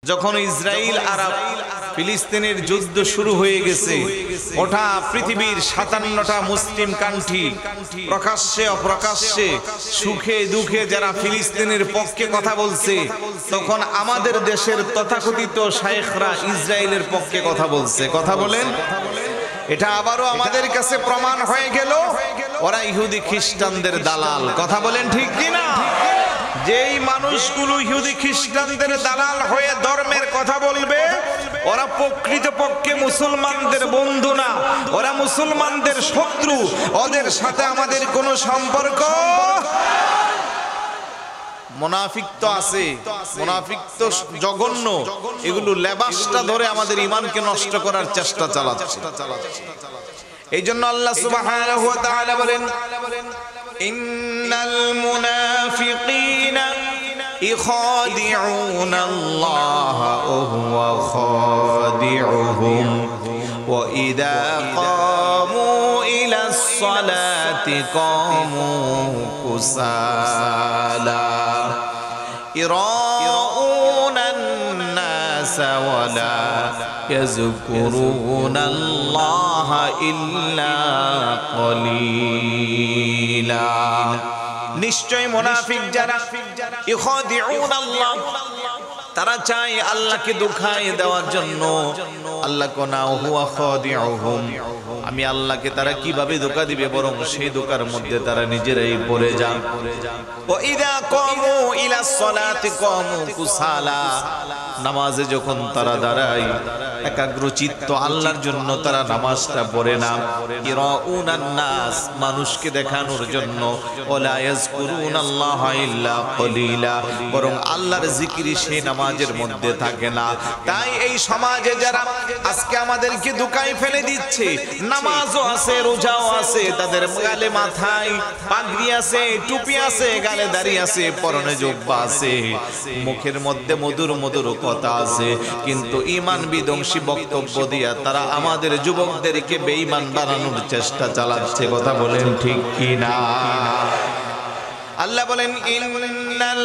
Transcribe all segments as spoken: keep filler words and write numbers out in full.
যখন ইসরায়েল আর ফিলিস্তিনের যুদ্ধ শুরু হয়ে গেছে, ওটা পৃথিবীর সাতান্নটা মুসলিম কান্ট্রি প্রকাশ্যে অপ্রকাশ্যে সুখে দুঃখে যারা ফিলিস্তিনের পক্ষে কথা বলছে, তখন আমাদের দেশের তথাকথিত শায়েখরা ইসরায়েলের পক্ষে কথা বলছে। কথা বলেন, এটা আবারও আমাদের কাছে প্রমাণ হয়ে গেল ওরা ইহুদি খ্রিস্টানদের দালাল। কথা বলেন ঠিক কিনা? যেই মানুষগুলো ইহুদি খ্রিস্টানদের দালাল হয়ে ধর্মের কথা বলবে, ওরা প্রকৃতপক্ষে মুসলমানদের বন্ধু না, ওরা মুসলমানদের শত্রু। ওদের সাথে আমাদের কোনো সম্পর্ক। মুনাফিক তো আছে, মুনাফিক তো জঘন্য। এগুলো লেবাসটা ধরে আমাদের ঈমানকে নষ্ট করার চেষ্টা চালাচ্ছে। এই জন্য আল্লাহ সুবহানাহু ওয়া তাআলা বলেন, ইন্নাল মুনাফিকিনা ইখাদিউনা আল্লাহ ওয়া হুয়া খাদিউহুম ওয়া ইযা কামু ইলাস সালাতি কামু কুসালা ইরাউনান নাস ওয়া লা ইয়াযকুরুনা আল্লাহ ইল্লা কলিলা। নিশ্চয় মুনাফিক যারা ইখাদিউন আল্লাহ, তারা চায় আল্লাহকে ধোঁকায় দেওয়ার জন্য। আল্লাহ কোনা হুয়া খাদিউহুম, আমি আল্লাহকে তারা কিভাবে ধোঁকা দিবে, বরং সেই ধোঁকার মধ্যে তারা নিজেরাই পড়ে যায়। ওয়া ইযা কামু ইলাস সালাতি কামু কুসালা, নামাজে যখন তারা দাঁড়ায় একাগ্রচিত্ত আল্লাহর জন্য তারা নামাজটা পড়ে না। ইরাউনান নাস, মানুষকে দেখানোর জন্য। ওয়ালা ইয়াযকুরুনাল্লাহা ইল্লা কলিলা, বরং আল্লাহর জিকির সেই নামাজের মধ্যে থাকে না। তাই এই সমাজে যারা আজকে আমাদেরকে ধোঁকায় ফেলে দিচ্ছে, নামাজও আছে, রোজাও আছে, তাদের গালে মাথায় পাগড়ি আছে, টুপি আছে, গালে দাড়ি আছে, পরনে জুব্বা আছে, মুখের মধ্যে মধুর মধুর কথা আছে, কিন্তু ঈমান বিধ্বংসী বক্তব্য দিয়া তারা আমাদের যুবকদেরকে বেঈমান বানানোর চেষ্টা চালাচ্ছে। কথা বলেন ঠিক কিনা? আল্লাহ বলেন, ইন্নাল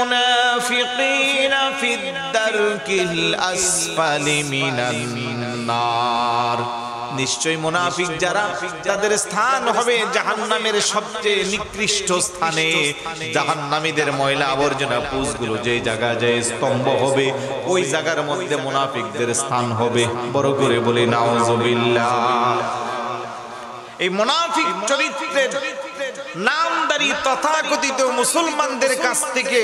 মুনাফিকিনা ফিদ দারকিল আসফালি মিনান নার, নিশ্চয় মুনাফিক যারা, তাদের স্থান হবে জাহান্নামের সবচেয়ে নিকৃষ্ট স্থানে। জাহান্নামীদের ময়লা আবর্জনা পুষগুলো যে জায়গা যে স্তম্ভ হবে, ওই জায়গার মধ্যে মুনাফিকদের স্থান হবে। বড় করে বলি নাউজুবিল্লাহ। এই মুনাফিক চরিত্রের নামদারি তথাকথিত মুসলমানদের কাছ থেকে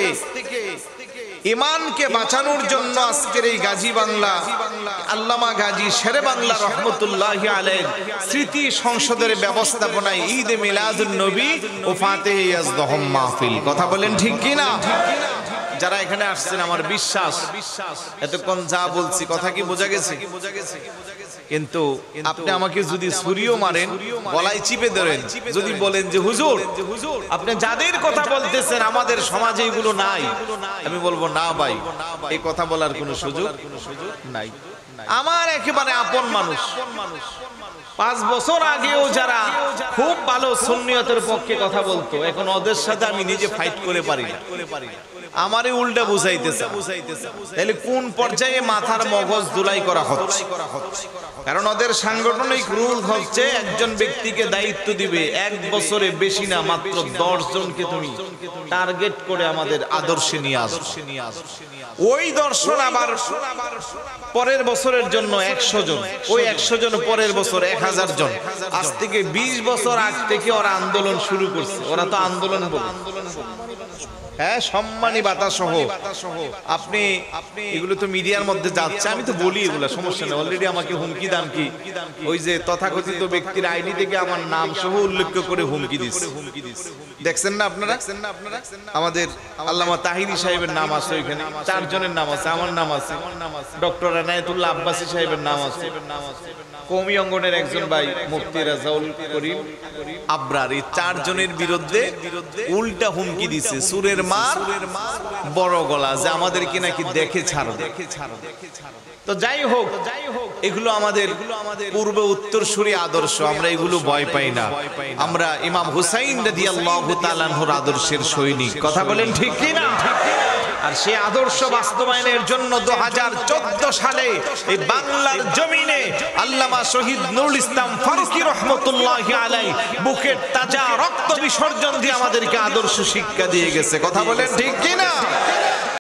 ঈমানকে বাঁচানোর জন্য আজকের এই গাজী বাংলা আল্লামা গাজী শেরে বাংলা রহমতুল্লাহি আলাইহি স্মৃতি সংসদের ব্যবস্থাপনায় ঈদ মিলাদুন নবী ও ফাতিহা ইয়াজদহম মাহফিল। কথা বলেন ঠিক কিনা? যারা এখানে আসছেন, আমার বিশ্বাস এতক্ষণ যা বলছি কথা কি বোঝা গেছে? কিন্তু আপনি আমাকে যদি ছুরিও মারেন, গলায় চিপে ধরেন, যদি বলেন যে হুজুর আপনি যাদের কথা বলতেছেন আমাদের সমাজে এগুলো নাই, আমি বলবো না ভাই, এই কথা বলার কোনো সুযোগ নাই। আমার একেবারে আপন মানুষ, পাঁচ বছর আগেও যারা খুব ভালো সুন্নিয়তের পক্ষে কথা বলতো, এখন ওদের সাথে আমি নিজে ফাইট করে পারি না। আমারে উল্টা বুঝাইতেছে, তাহলে কোন পর্যায়ে মাথার মগজ ধুলাই করা হচ্ছে? কারণ ওদের সাংগঠনিক রুল হচ্ছে একজন ব্যক্তিকে দায়িত্ব দিবে, এক বছরে বেশি না, মাত্র দশ জনকে তুমি টার্গেট করে আমাদের আদর্শে নিয়ে আসো। ওই দর্শন আবার পরের বছরের জন্য একশো জন, ওই একশো জন পরের বছর এক হাজার জন। আজ থেকে বিশ বছর আগ থেকে ওরা আন্দোলন শুরু করছে। ওরা তো আন্দোলন বলে, হ্যাঁ, সম্মানী বাতা সহ। আপনি এগুলো তো মিডিয়ার মধ্যে যাচ্ছে, আমি তো বলি এগুলো, সমস্যা নেই। অলরেডি আমাকে হুমকি দান কি, ওই যে তথাকথিত ব্যক্তির আইডি থেকে আমার নাম সহ উল্লেখ করে হুমকি দিচ্ছে। দেখছেন না আপনারা? আমাদের আল্লামা তাহিরি সাহেবের নাম আছে ওইখানে, চারজনের নাম আছে, আমার নাম আছে, ডক্টর এনায়েতুল্লাহ আব্বাসী সাহেবের নাম আছে, কওমি অঙ্গনের একজন ভাই মুফতি রাজাউল করিম আবরার, এই চারজনের বিরুদ্ধে উল্টা হুমকি দিছে, সুরের মার বড় গলা, যে আমাদেরকে নাকি দেখে ছাড়বে। তো যাই হোক, এগুলো আমাদের পূর্ব উত্তরসূরি আদর্শ, আমরা এগুলো ভয় পাই না। আমরা ইমাম হুসাইন রাদিয়াল্লাহু তাআলা আনহুর আদর্শের সৈনিক। কথা বলেন ঠিক কি না? আর সেই আদর্শ বাস্তবায়নের জন্য দু হাজার চোদ্দ সালে এই বাংলার জমিনে আল্লামা শহীদ নুরুল ইসলাম ফারুকী রহমতুল্লাহি আলাইহি বুকের তাজা রক্ত বিসর্জন দিয়ে আমাদেরকে আদর্শ শিক্ষা দিয়ে গেছে। কথা বলেন ঠিক কিনা?